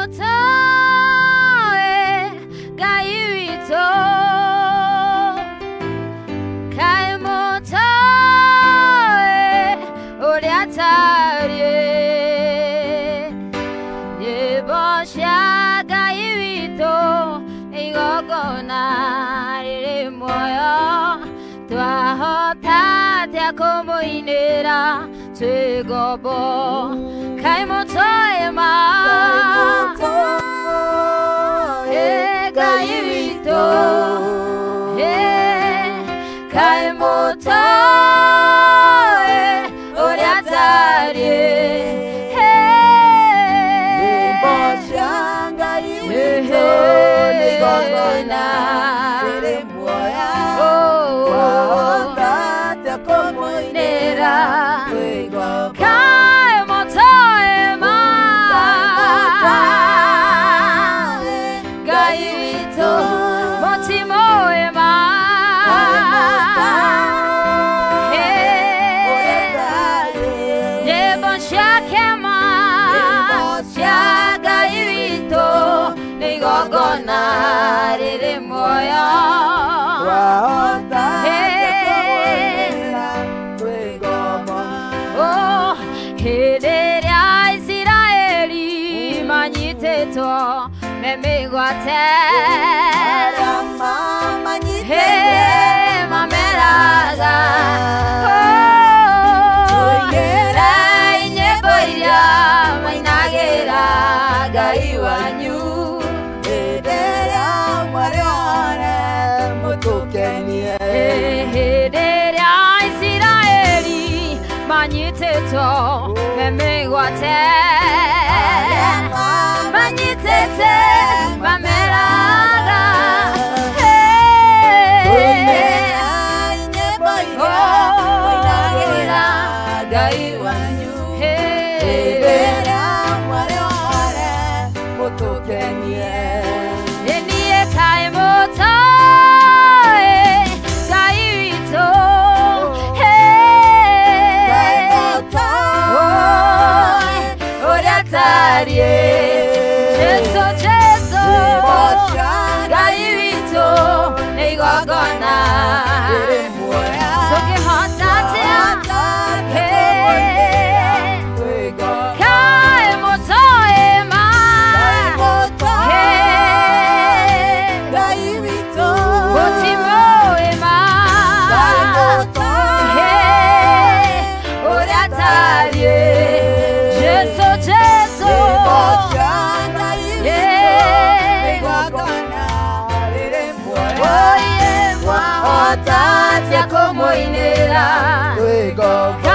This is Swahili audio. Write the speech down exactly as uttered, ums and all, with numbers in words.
Como inera te gobo kai moto ema e gaito e kai moto e oriatari e boshanga ito ni gona Kai motoema Gaito Motimoema Yebon shakema Shagaito Nigogona Rere moya Me guate mama nyite mameraga oh yera inye boya mainagera gaiwanyu edera marione mutokenie edera Israeli manyite to me guate manyite Mameraga, hey, Como inera,